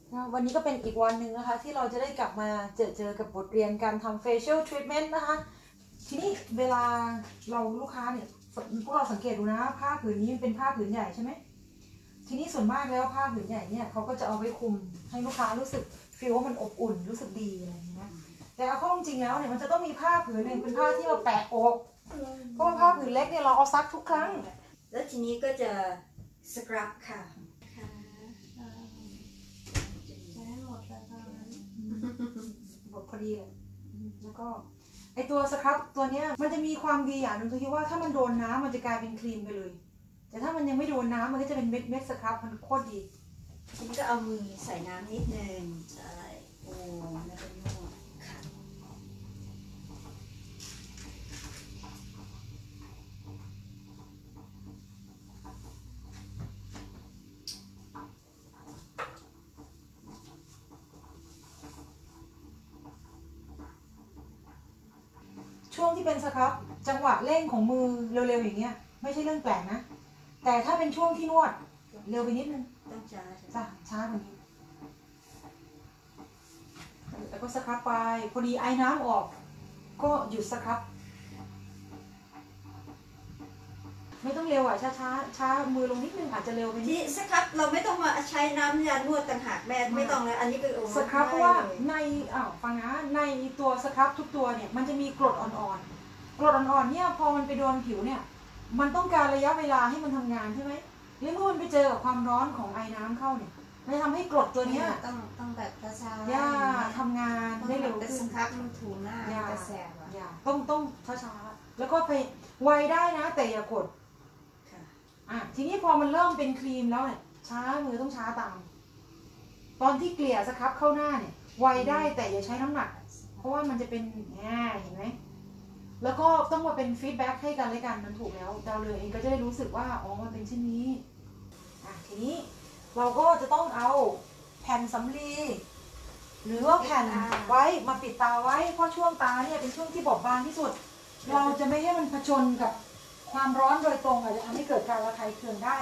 วันนี้ก็เป็นอีกวันหนึ่งนะคะที่เราจะได้กลับมาเจอกับบทเรียนการทำ facial treatment นะคะทีนี้เวลาเราลูกค้าเนี่ยพวกเราสังเกตดูนะผ้าผืนนี้เป็นผ้าผืนใหญ่ใช่ไหมทีนี้ส่วนมากแล้วผ้าผืนใหญ่เนี่ยเขาก็จะเอาไว้คลุมให้ลูกค้ารู้สึกฟีลว่ามันอบอุ่นรู้สึกดีอะไรอย่างเงี้ยแต่เอาเข้าจริงๆแล้วเนี่ยมันจะต้องมีผ้าผืนหนึ่งเป็นผ้าที่เราแปะอกเพราะว่าผ้าผืนเล็กเนี่ยเราเอาซักทุกครั้งแล้วทีนี้ก็จะสครับค่ะหมดพอดีเลยแล้วก็ไอตัวสครับตัวเนี้ยมันจะมีความดีอย่างหนึ่งตรงที่ว่าถ้ามันโดนน้ำมันจะกลายเป็นครีมไปเลยแต่ถ้ามันยังไม่โดนน้ำมันก็จะเป็นเม็ดสครับมันโคตรดีทีนี้ก็เอามือใส่น้ำนิดนึงใช่โอ้แล้วก็นวดค่ะช่วงที่เป็นสครับจังหวะเร่งของมือเร็วๆอย่างเงี้ยไม่ใช่เรื่องแปลกนะแต่ถ้าเป็นช่วงที่นวดเร็วไปนิดนึงต้องช้าช้ากว่านี้แล้วก็สครับไปพอดีไอ้น้ำออกก็หยุดสครับไม่ต้องเร็วอ่ะช้ามือลงนิดนึงอาจจะเร็วไปนิดที่สครับเราไม่ต้องมาใช้น้ำยานวดต่างหากแม่ไม่ต้องเลยอันนี้เป็นสครับเพราะว่าในฟังนะในตัวสครับทุกตัวเนี่ยมันจะมีกรดอ่อนๆกรดอ่อนๆเนี่ยพอมันไปโดนผิวเนี่ยมันต้องการระยะเวลาให้มันทำงานใช่ไหมแล้วเมื่อมันไปเจอกับความร้อนของไอ้น้ำเข้าเนี่ยมันทำให้กรดตัวเนี้ยต้องแบบช้าๆทำงานได้เร็วขึ้นสครับมันถูหน้ากระแสต้องช้าๆแล้วก็ไปไวได้นะแต่อย่ากดทีนี้พอมันเริ่มเป็นครีมแล้วเนี่ยช้ามือต้องช้าตามตอนที่เกลี่ยสครับเข้าหน้าเนี่ยไวได้แต่อย่าใช้น้ำหนักเพราะว่ามันจะเป็นเห็นไหมแล้วก็ต้องมาเป็นฟีดแบ็กให้กันและกันมันถูกแล้วดาวเรืองเองก็จะได้รู้สึกว่าอ๋อมันเป็นเช่นนี้ทีนี้เราก็จะต้องเอาแผ่นสำลีหรือว่าแผ่นไว้มาปิดตาไว้เพราะช่วงตาเนี่ยเป็นช่วงที่บอบบางที่สุดเราจะไม่ให้มันผจญกับความร้อนโดยตรงอาจจะทำให้เกิดการระคายเคืองได้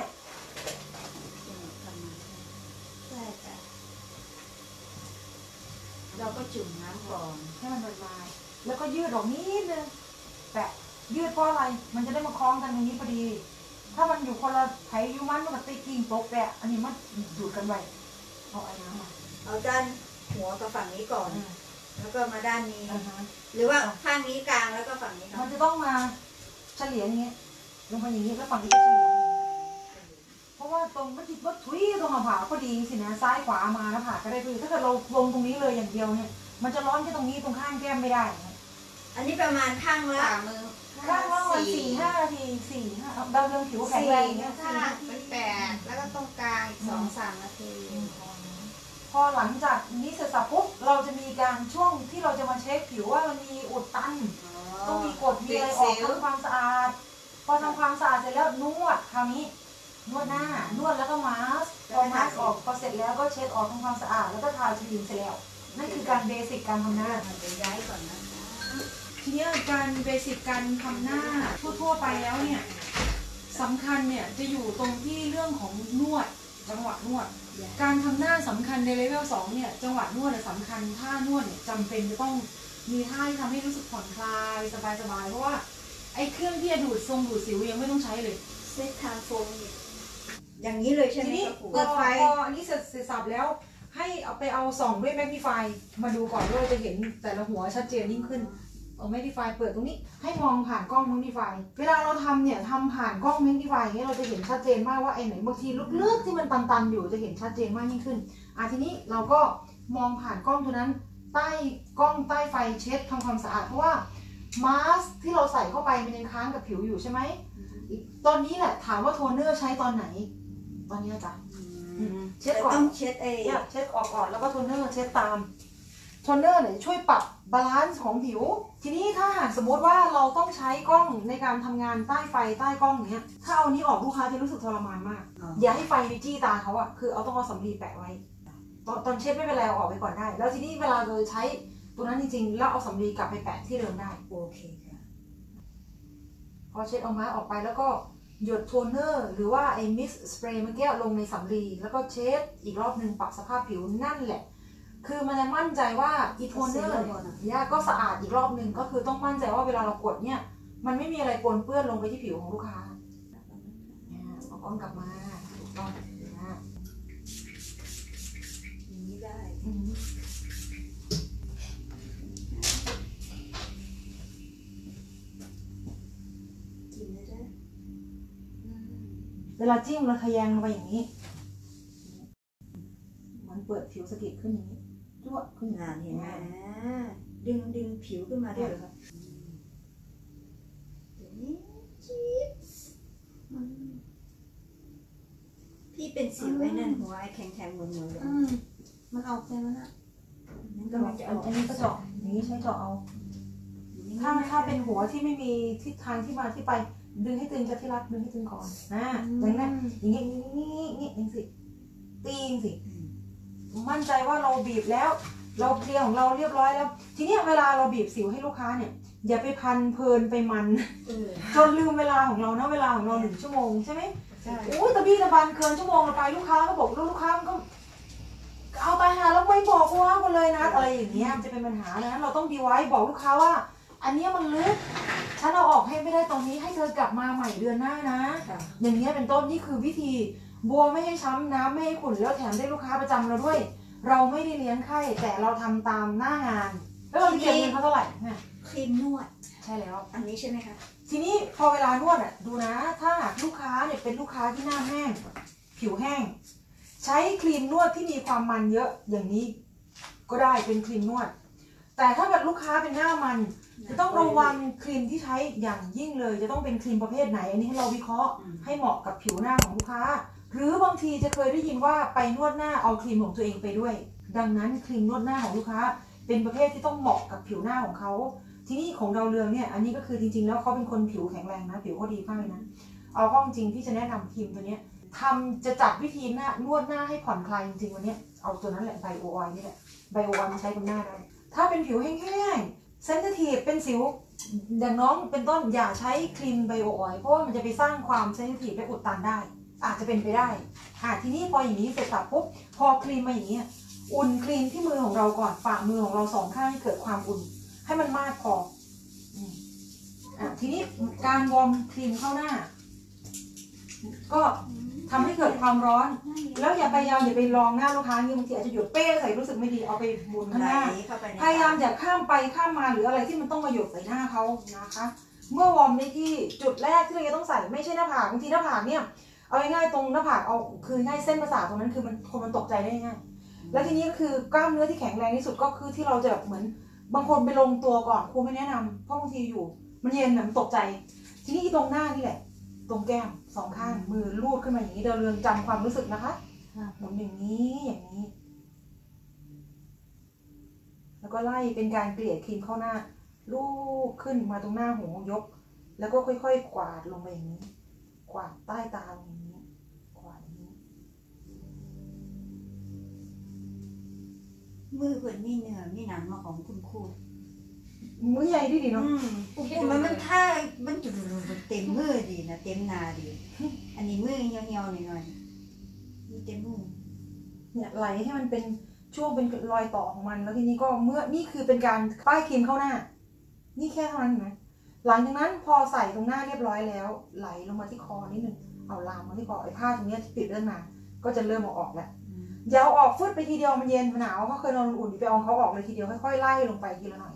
เราก็จุ่มน้ำก่อนให้มันละลายแล้วก็ยืดออกนิดนึงแต่ยืดเพราะอะไรมันจะได้มาคล้องกันตรงนี้พอดีถ้ามันอยู่คนละไถยูมันมันตีกิ่งตกแปะอันนี้มันดูดกันไว้เอาไอ้น้ำมาเอาด้านหัวกับฝั่งนี้ก่อนแล้วก็มาด้านนี้หรือว่าข้างนี้กลางแล้วก็ฝั่งนี้มันจะต้องมาเฉลี่ยอย่างนี้ลงไปอย่างนี้แล้วฝั่งนี้ก็เฉลี่ยเพราะว่าตรงมันจิตวัดทุยตรงผ่าพอดีสินะซ้ายขวามาแล้วผ่าก็ได้คือถ้าเกิดเราลงตรงนี้เลยอย่างเดียวเนี่ยมันจะร้อนแค่ตรงนี้ตรงข้างแก้มไม่ได้อันนี้ประมาณข้างละข้างละวัน4-5 นาที4-5ดาวเรืองผิวแข็งแรงเนี่ยข้างเป็น8แล้วก็ตรงกลาง2-3 นาทีพอหลังจากนี้เสร็จสับปุ๊บเราจะมีการช่วงที่เราจะมาเช็คผิวว่ามันมีอุดตันต้องมีกรดมีอะไรออกทำความสะอาดพอทำความสะอาดเสร็จแล้วนวดคราวนี้นวดหน้านวดแล้วก็มาสพอมาสออกพอเสร็จแล้วก็เช็ดออกทำความสะอาดแล้วก็ทาครีมเสร็จแล้วนั่นคือการเบสิกการทำหน้าเดี๋ยวย้ายก่อนนะทีนี้การเบสิกการทำหน้าทั่วไปแล้วเนี่ยสำคัญเนี่ยจะอยู่ตรงที่เรื่องของนวดจังหวะนวดการทำหน้าสำคัญในเลเวล2เนี่ยจังหวะนวดสำคัญท่านวดเนี่ยจำเป็นจะต้องมีท่าที่ทำให้รู้สึกผ่อนคลายสบายเพราะว่าไอ้เครื่องที่จะดูดสิวยังไม่ต้องใช้เลยเซตทางโฟมอย่างนี้เลยใช่ไหมทีนี้พออันนี้เสร็จสับแล้วให้เอาไปเอาส่องด้วยแมกนิฟายมาดูก่อนว่าจะเห็นแต่ละหัวชัดเจนยิ่งขึ้นเอาแมกนิฟายเปิดตรงนี้ให้มองผ่านกล้องแมกนิฟายเวลาเราทำเนี่ยทำผ่านกล้องแมกนิฟายอย่างเงี้ยเราจะเห็นชัดเจนมากว่าไอ้ไหนบางทีลึกๆที่มันตันๆอยู่จะเห็นชัดเจนมากยิ่งขึ้นทีนี้เราก็มองผ่านกล้องตัวนั้นใต้กล้องใต้ไฟเช็ดทำความสะอาดเพราะว่ามาสก์ที่เราใส่เข้าไปมันยังค้างกับผิวอยู่ใช่ไหมตอนนี้แหละถามว่าโทนเนอร์ใช้ตอนไหนตอนนี้จ้ะเช็ดก่อนต้องเช็ดเช็ดออกก่อนแล้วก็โทนเนอร์เช็ดตามโทนเนอร์เนี่ยช่วยปรับบาลานซ์ของผิวทีนี้ถ้าหากสมมติว่าเราต้องใช้กล้องในการทำงานใต้ไฟใต้กล้องอย่างเงี้ยถ้าเอานี้ออกลูกค้าจะรู้สึกทรมานมากอย่าให้ไฟไปจี้ตาเขาอะคือเอาต้องเอาสำลีแปะไว้ตอนเช็ดไม่เป็นไรเอาออกไปก่อนได้แล้วทีนี้เวลาเราใช้ตัวนั้นจริงๆแล้วเอาสำลีกลับไปแปะที่เดิมได้โอเคค่ะพอเช็ดออกมาออกไปแล้วก็หยดโทนเนอร์หรือว่าไอ้มิสสเปรย์เมื่อกี้ลงในสำลีแล้วก็เช็ดอีกรอบหนึ่งปรับสภาพผิวนั่นแหละคือมันจะมั่นใจว่าอีโทนเนอร์เนี่ยก็สะอาดอีกรอบหนึ่งก็คือต้องมั่นใจว่าเวลาเรากดเนี่ยมันไม่มีอะไรปนเปื้อนลงไปที่ผิวของลูกค้าเอาก้อนกลับมาถูกต้องนะอย่างนี้ได้กินได้ด้วยเวลาจิ้มเราทะแยงลงไปอย่างนี้มันเปิดผิวสะกิดขึ้นอย่างนี้จ้วขึ้นงานเห็นไหมดึงผิวขึ้นมาด้วยเหรอคะเดี๋ยวนี้จิ๊บพี่เป็นสิวไว้นั่นหัวไอ้แข็งๆเหมือนเลยมันเอาไปแล้วนะนั่นก็มันจะออกอันนี้ก็เจาะอย่างนี้ใช้เจาะเอาถ้าเป็นหัวที่ไม่มีทิศทางที่มาที่ไปดึงให้ตึงจะที่รัดดึงให้ตึงก่อนนะอย่างนั้นอย่างนี้อย่างสิตีงสิมั่นใจว่าเราบีบแล้วเราเคลียร์ของเราเรียบร้อยแล้วทีนี้เวลาเราบีบสิวให้ลูกค้าเนี่ยอย่าไปพันเพลินไปมันจนลืมเวลาของเรานะเวลาของเรา1 ชั่วโมงใช่ไหมใช่โอ้ยตะบี้ตะบันเกินชั่วโมงเราไปลูกค้าก็บอกลูกค้ามันก็เอาตายหาแล้วไม่บอกว่ากันเลยนะอะไรอย่างเงี้ยจะเป็นปัญหานะเราต้องดีไว้บอกลูกค้าว่าอันนี้มันลึกฉันเอาออกให้ไม่ได้ตอนนี้ให้เธอกลับมาใหม่เดือนหน้านะอย่างเงี้ยเป็นต้นนี่คือวิธีบัวไม่ให้ช้ำน้ำไม่ให้ขุ่นแล้วแถมได้ลูกค้าประจำเราด้วยเราไม่ได้เลี้ยงไข้แต่เราทำตามหน้างานแล้วเราจะเก็บเงินเขาเท่าไหร่เนี่ยครีมนวดใช่แล้วอันนี้ใช่ไหมคะทีนี้พอเวลานวดอ่ะดูนะถ้าลูกค้าเนี่ยเป็นลูกค้าที่หน้าแห้งผิวแห้งใช้ครีมนวดที่มีความมันเยอะอย่างนี้ก็ได้เป็นครีมนวดแต่ถ้าเกิดลูกค้าเป็นหน้ามันจะต้องระวังครีมที่ใช้อย่างยิ่งเลยจะต้องเป็นครีมประเภทไหนอันนี้ให้เราวิเคราะห์ให้เหมาะกับผิวหน้าของลูกค้าหรือบางทีจะเคยได้ยินว่าไปนวดหน้าเอาครีมของตัวเองไปด้วยดังนั้นครีมนวดหน้าของลูกค้าเป็นประเภทที่ต้องเหมาะกับผิวหน้าของเขาทีนี้ของดาวเรืองเนี่ยอันนี้ก็คือจริงๆแล้วเขาเป็นคนผิวแข็งแรงนะผิวเขาดีมากเลยนะเอาข้อจริงพี่จะแนะนำครีมตัวนี้จะจัดวิธีหน้านวดหน้าให้ผ่อนคลายจริงๆวันนี้เอาตัวนั้นแหละไบโอออยล์นี่แหละไบโอออยล์มันใช้บนหน้าได้ถ้าเป็นผิวแห้งๆเซนซิทีฟเป็นสิวอย่างน้องเป็นต้นอย่าใช้ครีมไบโอออยล์เพราะว่ามันจะไปสร้างความเซนซิทีฟและอุดตันได้อาจจะเป็นไปได้ทีนี้พออย่างนี้เสร็จสับปุ๊บพอครีมมาอย่างนี้อุ่นครีมที่มือของเราก่อนฝ่ามือของเราสองข้างให้เกิดความอุ่นให้มันมากพอทีนี้การวอร์มครีมเข้าหน้าก็ทำให้เกิดความร้อนแล้วอย่าไปลองหน้าลูกค้านี่บางทีอาจจะหยดเป้ใส่รู้สึกไม่ดีเอาไปหมุนข้างหน้าพยายามอย่าข้ามไปข้ามมาหรืออะไรที่มันต้องมาหยดใส่หน้าเขานะคะเมื่อวอร์มในที่จุดแรกที่เราจะต้องใส่ไม่ใช่หน้าผากบางทีหน้าผากเนี่ยเอาง่ายๆตรงหน้าผากเอาคือง่ายเส้นประสาทตรงนั้นคือมันตกใจได้ง่ายแล้วทีนี้ก็คือกล้ามเนื้อที่แข็งแรงที่สุดก็คือที่เราจะแบบเหมือนบางคนไปลงตัวก่อนครูไม่แนะนำเพราะบางทีอยู่มันเย็นมันตกใจทีนี้ตรงหน้านี่แหละตรงแก้มสองข้างมือลูดขึ้นมาอย่างนี้เดินเรืองจำความรู้สึกนะคะหมุนอย่างนี้อย่างนี้แล้วก็ไล่เป็นการเกลี่ยครีมเข้าหน้าลูบขึ้นมาตรงหน้าหูยกแล้วก็ค่อยๆกวาดลงไปอย่างนี้กวาดใต้ตาอย่างนี้กวาดอย่างนี้มือเปิดมีเนื้อมีหนังมาของคุณครูมือใหญ่ดีเนาะมันถ้ามันจุดเต็มมือดีนะเต็มนาดีอันนี้มือเหี่ยวๆหน่อยๆมีเต็มมือเนี่ยไหลให้มันเป็นช่วงเป็นรอยต่อของมันแล้วทีนี้ก็เมื่อนี่คือเป็นการป้ายครีมเข้าหน้านี่แค่เท่านั้นนะหลังจากนั้นพอใส่ตรงหน้าเรียบร้อยแล้วไหลลงมาที่คอนิดนึงเอาลามมาที่คอไอ้ผ้าตรงนี้ที่ปิดเรื่องมาก็จะเริ่มออกแล้วอย่าเอาออกฟึดไปทีเดียวมันเย็นมันหนาวเขาเคยนอนอุ่นไปเอาเขาออกเลยทีเดียวค่อยๆไล่ลงไปทีละหน่อย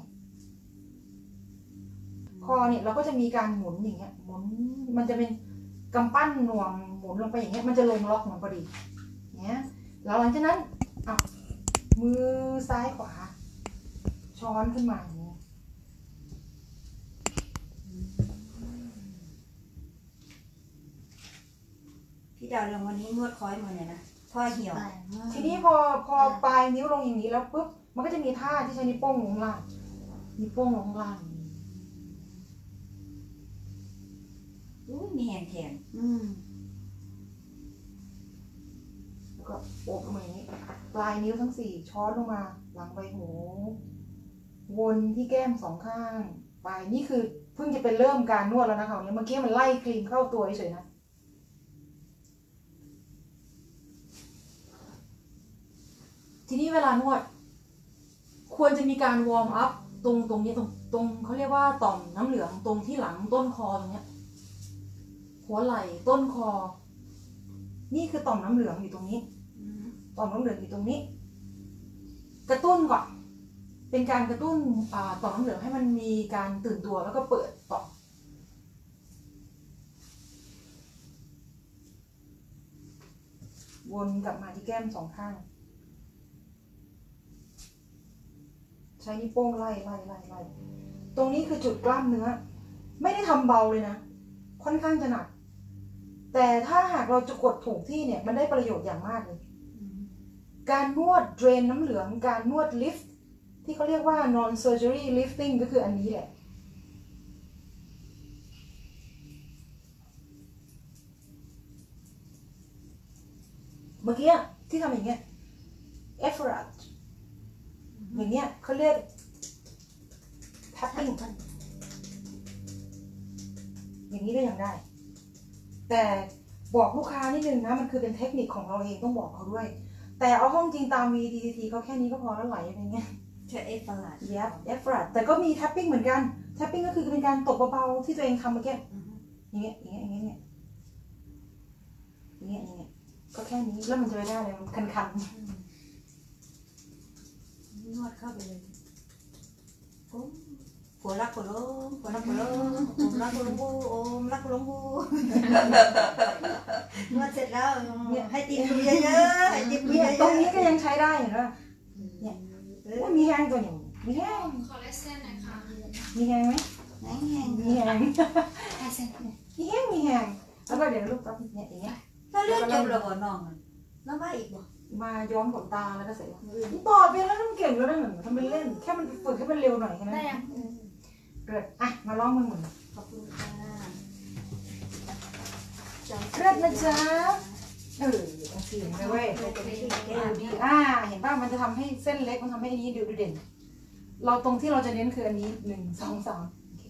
คอเนี่ยเราก็จะมีการหมุนอย่างเงี้ยหมุนมันจะเป็นกำปั้นหน่วงหมุนลงไปอย่างเงี้ยมันจะลงล็อกมันพอดีเนี้ยแล้วหลังจากนั้นมือซ้ายขวาช้อนขึ้นมาอย่างนี้พี่ดาวเรืองวันนี้นวดคอยมือเนี่ยนะพ่อเหี่ยวทีนี้พอปลายนิ้วลงอย่างนี้แล้วปุ๊บมันก็จะมีท่าที่ใช้นิ้วโป้งลงล่างนิ้วโป้งลงล่างมีแหงแขนแล้วก็โอบลงมาอย่างนี้ปลายนิ้วทั้ง4ช้อนลงมาหลังใบหูวนที่แก้ม2 ข้างปลายนี่คือเพิ่งจะเป็นเริ่มการนวดแล้วนะคะเมื่อกี้มันไล่ครีมเข้าตัวเฉยๆนะทีนี้เวลานวด ควรจะมีการวอร์มอัพตรงนี้ตรงเขาเรียกว่าต่อมน้ำเหลืองตรงที่หลังต้นคอตรงเนี้ย หัวไหล่ต้นคอ นี่คือต่อมน้ำเหลืองอยู่ตรงนี้ ต่อมน้ำเหลืองอยู่ตรงนี้ กระตุ้นก่อนเป็นการกระตุ้นต่อมน้ำเหลืองให้มันมีการตื่นตัวแล้วก็เปิดต่อมวนกลับมาที่แก้มสองข้างใช้นิ้วโป้งไล่ตรงนี้คือจุดกล้ามเนื้อไม่ได้ทำเบาเลยนะค่อนข้างจะหนักแต่ถ้าหากเราจะกดถูกที่เนี่ยมันได้ประโยชน์อย่างมากเลยการนวดเดรนน้ำเหลืองการนวดลิฟต์ที่เขาเรียกว่า non surgery lifting ก็คืออันนี้แหละเมื่อกี้ที่ทำอย่างเงี้ย effort อย่างเงี้ยเขาเรียก tapping อย่างนี้ก็ยังได้ แต่บอกลูกค้านิดนึงนะมันคือเป็นเทคนิคของเราเองต้องบอกเขาด้วยแต่เอาห้องจริงตาม VTT เขาแค่นี้ก็พอแล้วไหลอะไรเงี้ยเธอเอฟประหลาด effort แต่ก็มี tapping เหมือนกัน tapping ก็คือเป็นการตบเบาๆที่ตัวเองทำเมื่อกี้อย่างเงี้ยก็แค่นี้แล้วมันจะไปได้เลยมันคันนวดเข้าไปเลยหัวรักหัวล้มหัวรักหัวล้มโอมรักหัวล้มบูโอมรักหัวล้มบูนวดเสร็จแล้วให้ตีมือเยอะๆให้ตีมือเยอะๆตรงนี้ก็ยังใช้ได้เห็นไหมเนี่ยมีแห้งตัวอย่างมีแห้งขอลายเส้นหน่อยค่ะมีแห้งไหมแห้งมีแห้งลายเส้นมีแห้งแล้วก็เดี๋ยวลูกปั๊บเนี่ยอย่างเงี้ยแล้วเลือดจบแล้วบ่น้องแล้วมาอีกบ่มาย้อมขนตาแล้วก็เสร็จแล้วต่อไปแล้วทำเก่งแล้วได้เหมือนทำเป็นเล่นแค่มันฝึกให้มันเร็วหน่อยแค่นั้นได้ยังเกิดอ่ะมาลองมือหมุนขอบคุณค่ะเกิดนะจ๊ะบางทีเห็นไหมเว้ยดีเห็นป่ะมันจะทำให้เส้นเล็กมันทำให้อันนี้ดูเด่นเราตรงที่เราจะเน้นคืออันนี้1 2 3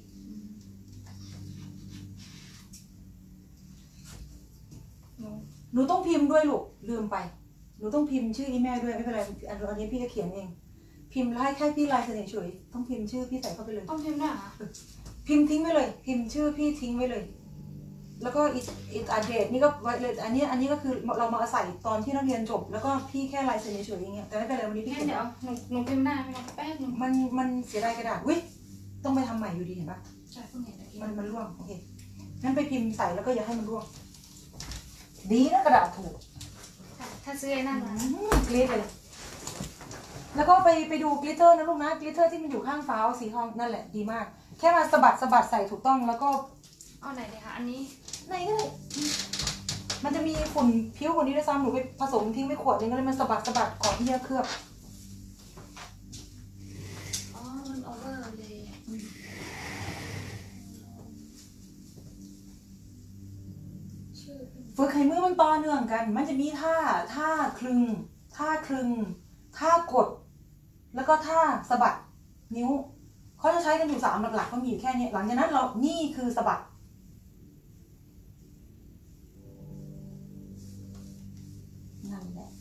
หนูต้องพิมพ์ด้วยลูกลืมไปหนูต้องพิมพ์ชื่ออีแม่ด้วยไม่เป็นไรอันนี้พี่จะเขียนเองพิมพ์ให้แค่พี่ลายเซ็นเฉยๆต้องพิมพ์ชื่อพี่ใส่เข้าไปเลยต้องพิมพ์ด้วยเหรอพิมพ์ทิ้งไว้เลยพิมพ์ชื่อพี่ทิ้งไว้เลยแล้วก็อีกอาเดตนี่ก็ไว้เลยอันนี้ก็คือเรามาอาศัยตอนที่นักเรียนจบแล้วก็พี่แค่ลายเซ็นเฉยๆอย่างเงี้ยแต่ไม่เป็นไรวันนี้พี่งั้นเขียนเดี๋ยวหนูพิมพ์ได้ไหมแป๊บนึงมันเสียดายกระดาษวิต้องไปทำใหม่อยู่ดีเห็นปะใช่พวกนี้ตะกี้มันร่วงโอเคงั้นไปพิมพ์ใส่แล้วก็อย่าให้มันร่วงดีนะกระดาษถูกถ้าซื้อไอ้นั่นมากรี๊ดไปเลยแล้วก็ไปดูกลิตเตอร์นะลูกนะกลิตเตอร์ที่มันอยู่ข้างฟ้าสีทองนั่นแหละดีมากแค่มาสะบัดใส่ถูกต้องแล้วก็เอาไหนดีคะอันนี้ไหนก็ได้มันจะมีฝุ่นผิวคนนี้ด้วยซ้ำหนูไปผสมทิ้งไปขวดนึงก็เลยมันสะบัดก่อนที่จะเคลือบอ๋อมันโอเวอร์เลยชื่อฝึกให้มือมันต่อเนื่องกัน มันจะมีท่าคลึงท่ากด แล้วก็ท่าสะบัดนิ้วเขาจะใช้กันอยู่3หลักๆก็มีอยู่แค่นี้หลังจากนั้นนี่คือสะบัดนั่นแหละ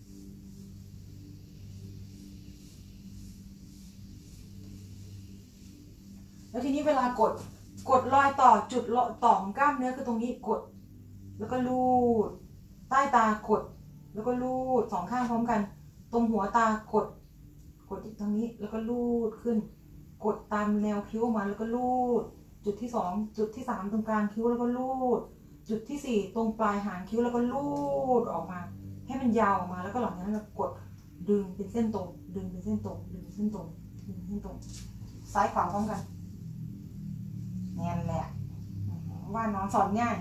แล้วทีนี้เวลากดรอยต่อจุดต่อของกล้ามเนื้อคือตรงนี้กดแล้วก็ลูดใต้ตากดแล้วก็ลูด2ข้างพร้อมกันตรงหัวตากดอีกตรงนี้แล้วก็ลูดขึ้นกดตามแนวคิ้วมาแล้วก็ลูดจุดที่2จุดที่3ตรงกลางคิ้วแล้วก็ลูดจุดที่4ตรงปลายหางคิ้วแล้วก็ลูดออกมาให้มันยาวออกมาแล้วก็หลังจากนั้นเรากดดึงเป็นเส้นตรงดึงเป็นเส้นตรงดึงเป็นเส้นตรงดึงเป็นเส้นตรงซ้ายขวาพร้อมกันแน่นแหละว่าน้องสอนง่าย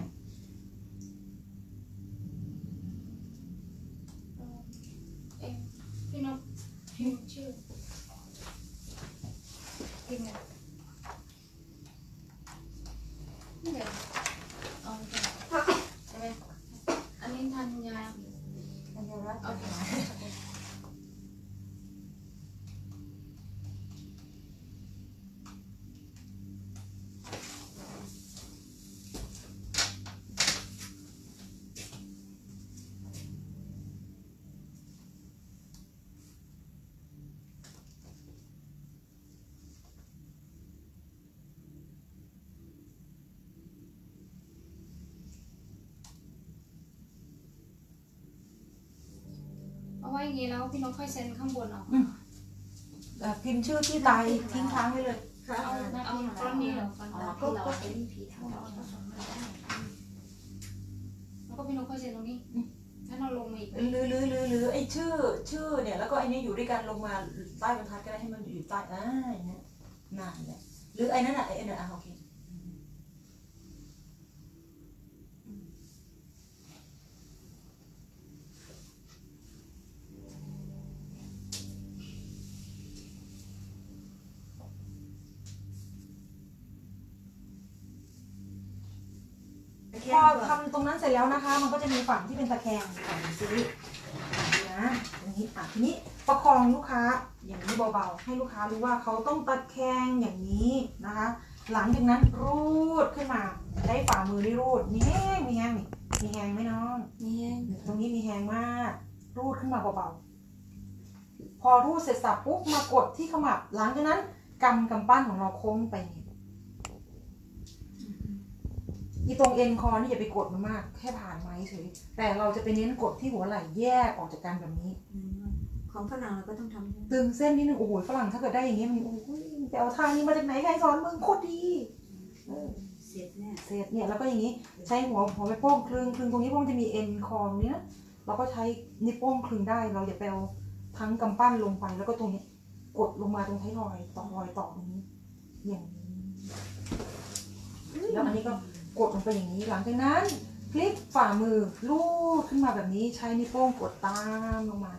พี่นกพิมพ์ชื่อพิมพ์ไงนี่เดี๋ยวเอาใช่ไหมอันนี้ธัญญาอันเดียวนะโอเคอย่างนี้แล้วพี่น้องค่อยเซ็นข้างบนเอาพิมพ์ชื่อที่ตายทิ้งค้างไว้เลยเอากรณีเหรอก่อนก็เป็นผีทางเราแล้วก็พี่น้องค่อยเซ็นตรงนี้ถ้าเราลงมาอีกหรือไอ้ชื่อเนี่ยแล้วก็ไอ้นี่อยู่ด้วยกันลงมาใต้บรรทัดก็ได้ให้มันอยู่ใต้อย่างเงี้ยนั่นแหละหรือไอ้นั่นไอ้นั่นโอเคพอทำตรงนั้นเสร็จแล้วนะคะมันก็จะมีฝั่งที่เป็นตะแคงฝั่งนี้นะตรงนี้ทีนี้ประคองลูกค้าอย่างนี้เบาๆให้ลูกค้ารู้ว่าเขาต้องตะแคงอย่างนี้นะคะหลังจากนั้นรูดขึ้นมาได้ฝ่ามือได้รูดมีแห้งไหมน้องนี่ตรงนี้มีแห้งมากรูดขึ้นมาเบาๆพอรูดเสร็จสับปุ๊บมากดที่ขมับหลังจากนั้นกำปั้นของเราโค้งไปอีตรงเอ็นคอนี่อย่าไปกดมันมากแค่ผ่านไม้เฉยแต่เราจะไปเน้นกดที่หัวไหล่แยกออกจากกันแบบนี้ของฝรั่งเราก็ต้องทำตึงเส้นนิดนึงโอ้โหฝรั่งถ้าเกิดได้อย่างเงี้ยมันโอ้โหแต่เอาท่านี้มาจากไหนใครสอนมึงโคตรดีเสร็จเนี่ยเสร็จเนี่ยแล้วก็อย่างนี้ใช้หัวไปโป้งคลึงตรงนี้โป้งจะมีเอ็นคอเนี้ยเราก็ใช้นิ้วโป้งคลึงได้เราอย่าไปเอาทั้งกำปั้นลงไปแล้วก็ตรงนี้กดลงมาตรงท้ายทอยต่อรอยต่อตรงนี้อย่างนี้แล้วอันนี้ก็กดลงไปอย่างนี้หลังจากนั้นพลิกฝ่ามือลูดขึ้นมาแบบนี้ใช้นิ้วโป้งกดตามลงมา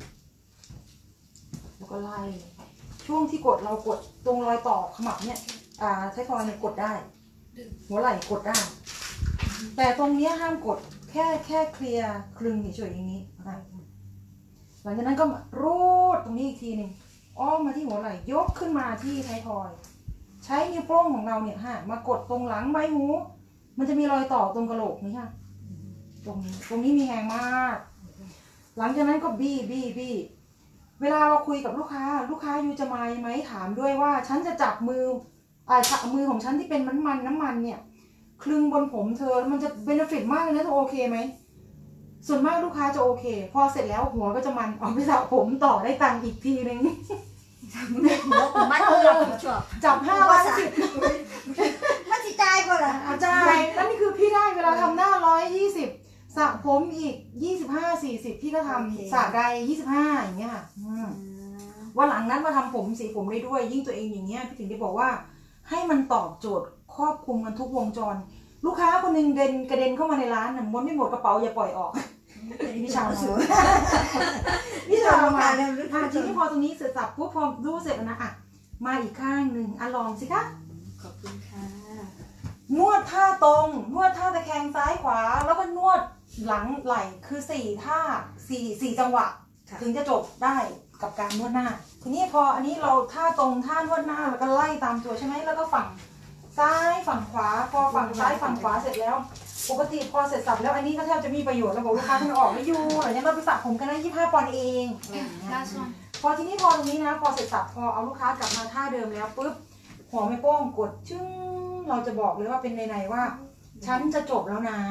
แล้วก็ไล่ช่วงที่กดเรากดตรงรอยต่อขมับเนี่ยใช้ทอยเนี่ยกดได้หัวไหล่กดได้แต่ตรงนี้ห้ามกดแค่เคลียร์คลึงเฉยๆอย่างนี้หลังจากนั้นก็รูดตรงนี้อีกทีหนึ่งอ้อมมาที่หัวไหล่ยกขึ้นมาที่ท้ายทอยใช้นิ้วโป้งของเราเนี่ยมากดตรงหลังใบหูมันจะมีรอยต่อตรงกระโหลกนี่ค่ะตรงนี้มีแหงมากหลังจากนั้นก็บี้เวลาเราคุยกับลูกค้าอยู่จะมาไหมถามด้วยว่าฉันจะจับมือมือของฉันที่เป็นน้ำมันเนี่ยคลึงบนผมเธอมันจะเบนฟิตมากเลยนะเธอโอเคไหมส่วนมากลูกค้าจะโอเคพอเสร็จแล้วหัวก็จะมันเอาไปสระผมต่อได้ตังค์อีกทีนึงหัวผมมัดเราชอบจับ5 วัน 10 มันจิจ่ายก็ล่ะจ่ายแล้วนี่คือพี่ได้เวลาทำหน้า120สระผมอีก25-40พี่ก็ทำสระใด25อย่างเงี้ยวันหลังนั้นมาทำผมสีผมได้ด้วยยิ่งตัวเองอย่างเงี้ยพี่ถึงได้บอกว่าให้มันตอบโจทย์ครอบคลุมกันทุกวงจรลูกค้าคนนึงกระเด็นเข้ามาในร้านน่ะม้วนไม่หมดกระเป๋าอย่าปล่อยออกพี่ชาวมาพี่ชาวมาทีนี้พอตรงนี้เสร็จสับปุ๊บพอรู้เสร็จแล้วนะมาอีกข้างหนึ่งลองสิคะขอบคุณค่ะนวดท่าตรงนวดท่าตะแคงซ้ายขวาแล้วก็นวดหลังไหล่คือ4ท่า4จังหวะถึงจะจบได้กับการนวดหน้าทีนี้พออันนี้เราท่าตรงท่านวดหน้าแล้วก็ไล่ตามตัวใช่ไหมแล้วก็ฝั่งซ้ายฝั่งขวาพอฝั่งซ้ายฝั่งขวาเสร็จแล้วปกติพอเสร็จสับแล้วอันนี้ก็แทบจะมีประโยชน์แล้วบอกลูกค้าท่านออกไม่อยู่หรือยังเราไปสระผมกันนะ25 ปอนด์เองพอทีนี้พอตรงนี้นะพอเสร็จสับพอเอาลูกค้ากลับมาท่าเดิมแล้วปุ๊บหัวไม่โป้งกดชึ้งเราจะบอกเลยว่าเป็นในว่าฉันจะจบแล้วนะ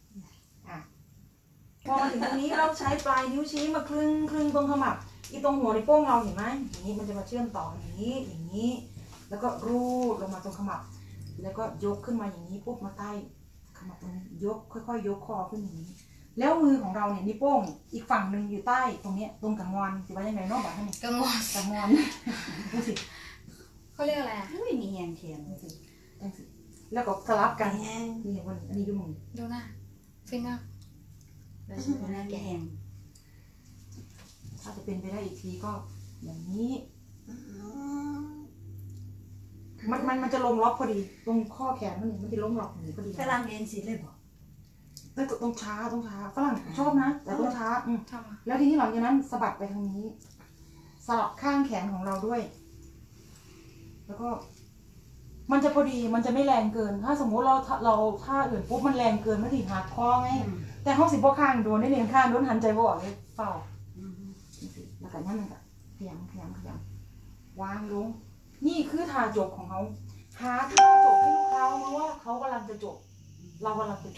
พอมาถึงตรงนี้เราใช้ปลายนิ้วชี้มาคลึงตรงขมับอีตรงหัวในโป้งเราเห็นไหมอย่างนี้มันจะมาเชื่อมต่ออย่างนี้แล้วก็รูดลงมาตรงขมับแล้วก็ยกขึ้นมาอย่างนี้ปุ๊บมาใต้ขมับตรงนี้ยกค่อยๆยกคอขึ้นอย่างนี้แล้วมือของเราเนี่ยนิ้วโป้งอีกฝั่งหนึ่งอยู่ใต้ตรงนี้ตรงกางอนสิว่ายังไงนอกแบบนี้กางอนดูสิเขาเรียกอะไรไม่มีแหงเทียมแล้วก็สลับกันนี่วันอันนี้ดูมือดูหน้าฟิงเกอร์แล้วฉันน่าแกงถ้าจะเป็นไปได้อีกทีก็อย่างนี้มันจะลงล็อกพอดีตรงข้อแขนมันจะล้มล็อกอย่างนี้พอดีฝรั่งเรียนสิเลยบอกต้องช้าฝรั่งชอบนะแต่ต้องช้าแล้วทีนี้หลังจากนั้นสะบัดไปทางนี้สลับข้างแขนของเราด้วยแล้วก็มันจะพอดีมันจะไม่แรงเกินถ้าสมมติเราท่าอื่นปุ๊บมันแรงเกินมันถึงหักคอไงแต่ห้องสิบพวกข้างโดนได้เรียนข้างโดนหันใจบ่อเลยเปล่าแล้วกันนั่นก็ขยำวางลงนี่คือท่าจบของเขาหาท่าจบให้ลูกค้ารู้ว่าเขากำลังจะจบเรากำลังจะจบ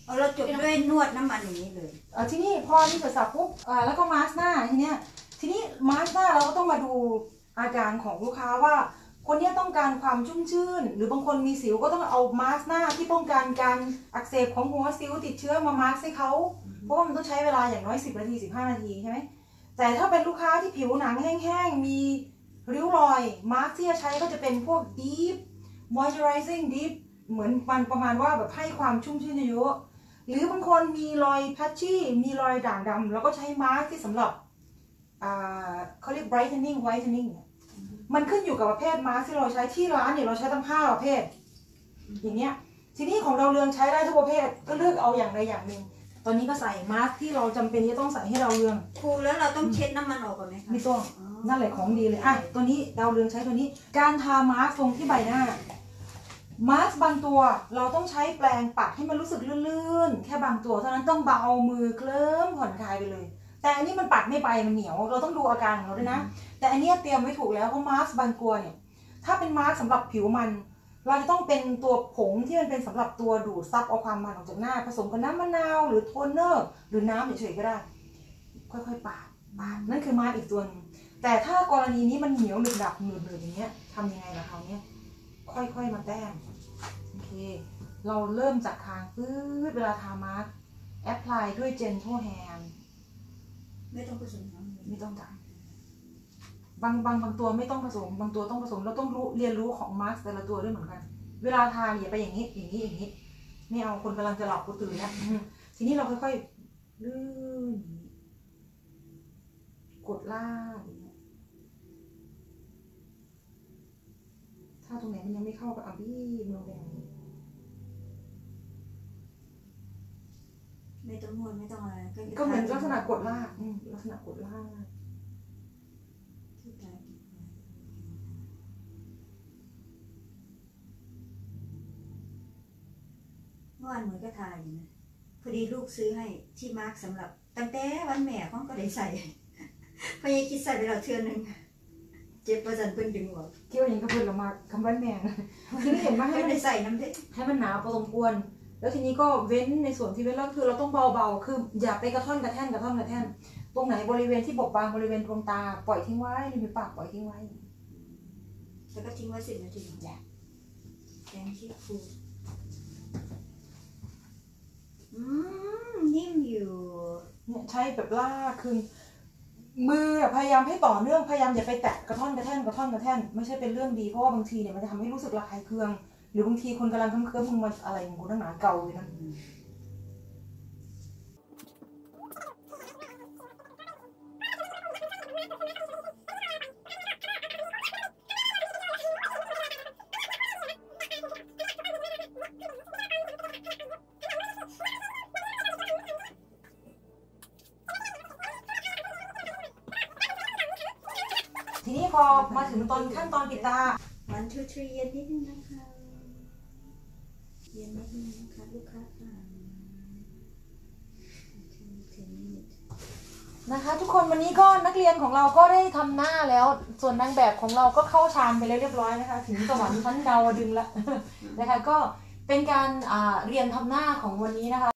เอาเราจบด้วยนวดน้ำมันอย่างนี้เลยทีนี้พอนี่เสร็จสับปุ๊บแล้วก็มาสก์หน้าทีนี้มาสก์หน้าเราก็ต้องมาดูอาการของลูกค้าว่าคนนี้ต้องการความชุ่มชื่นหรือบางคนมีสิวก็ต้องเอามาสก์หน้าที่ป้องกันการอักเสบของหัวสิวติดเชื้อมามาสก์ให้เขาเพราะว่ามันต้องใช้เวลาอย่างน้อย10 นาที15 นาทีใช่ไหมแต่ถ้าเป็นลูกค้าที่ผิวหนังแห้งๆมีริ้วรอยมาสก์ที่จะใช้ก็จะเป็นพวก deep moisturizing deep เหมือนประมาณว่าแบบให้ความชุ่มชื่นเยอะหรือบางคนมีรอยแพชชี่มีรอยด่างดำแล้วก็ใช้มาสก์ที่สำหรับเขาเรียก brightening whitening มันขึ้นอยู่กับประเภทมาสก์ที่เราใช้ที่ร้านเนี่ยเราใช้ตั้ง5 ประเภทอย่างเงี้ยทีนี้ของเราเรืองใช้ได้ทุกประเภทก็เลือกเอาอย่างใดอย่างหนึ่งตอนนี้ก็ใส่มาสก์ที่เราจำเป็นที่ต้องใส่ให้เราเรืองครูแล้วเราต้องเช็ดน้ำมันออกก่อนไหมคะไม่ต้องนั่นแหละของดีเลยตัวนี้ดาวเรืองใช้ตัวนี้การทามาสก์ลงที่ใบหน้ามาสก์บางตัวเราต้องใช้แปรงปัดให้มันรู้สึกลื่นๆแค่บางตัวเท่านั้นต้องเบามือเคลิ้มผ่อนคลายไปเลยแต่อันนี้มันปัดไม่ไปมันเหนียวเราต้องดูอาการของเราด้วยนะแต่อันนี้เตรียมไว้ถูกแล้วเพราะมาสก์บางตัวเนี่ยถ้าเป็นมาสก์สำหรับผิวมันเราจะต้องเป็นตัวผงที่มันเป็นสำหรับตัวดูดซับเอาความมันออกจากหน้าผสมกับน้ำมะนาวหรือโทนเนอร์หรือน้ำเฉยๆก็ได้ค่อยๆปาดนั่นคือมาสก์อีกตัวนึงแต่ถ้ากรณีนี้มันเหนียวหนึบหนับหนืดๆอย่างเงี้ยทำยังไงล่ะคราวนี้ค่อยๆมาแต้มโอเคเราเริ่มจากคางปื๊ดเวลาทามาสก์แอพพลายด้วย gentle hand ไม่ต้องผสมน้ำไม่ต้องจ่ายบางตัวไม่ต้องผสมบางตัวต้องผสมเราต้องเรียนรู้ของมาสก์แต่ละตัวด้วยเหมือนกันเวลาทานอย่าไปอย่างนี้ไม่เอาคนกำลังจะหลับกูตื่นแล้วทีนี้เราค่อยๆลื่นกดลากอย่างเงี้ยถ้าตรงไหนมันยังไม่เข้ากับบี้มันลงไปอย่างนี้ไม่ต้องนวดไม่ต้องอะไรก็เหมือนลักษณะกดลากลักษณะกดลากเมื่อวานเหมือนก็ทายอยู่นะพอดีลูกซื้อให้ที่มาร์กสำหรับตั้งแต่วันแม่เขาก็ได้ใส่พยายคิดใส่ไปแล้วเทื่อนึงเจ็บประจันเพิ่งดึงออกเกี่ยวอย่างกับเพื่อนเรามาคำว่าแมงทีนี้เห็นไหมให้ไม่มันได้ใส่น้ำเด็ดให้มันหนาพอสมควรแล้วทีนี้ก็เว้นในส่วนที่เว้นแล้วคือเราต้องเบาๆคืออย่าไปกระท่อนกระแท่นตรงไหนบริเวณที่บกบางบริเวณดวงตาปล่อยทิ้งไว้ริมฝีปากปล่อยทิ้งไว้แล้วก็ทิ้งไว้10 นาทีแกงขี้ฟูนิ่มอยู่เนี่ยใช้แบบลากคือมือพยายามให้ต่อเนื่องพยายามอย่าไปแตะกระท่อนกระแท่นไม่ใช่เป็นเรื่องดีเพราะว่าบางทีเนี่ยมันจะทำให้รู้สึกระคายเคืองหรือบางทีคนกำลังเคลิ้มๆมึงมันอะไรของกูตั้งหนาเก่าเลยนะทีนี้พอมาถึงตอนขั้นตอนปิดตา 1 2 3เย็นนิดนึงนะคะเย็นนิดนึงนะคะลูกค้าค่ะนะคะทุกคนวันนี้ก็นักเรียนของเราก็ได้ทำหน้าแล้วส่วนนางแบบของเราก็เข้าฌานไปเรียบร้อยนะคะถึงสวรรค์ชั้นดาวดึงส์แล้วนะคะก็เป็นการเรียนทำหน้าของวันนี้นะคะ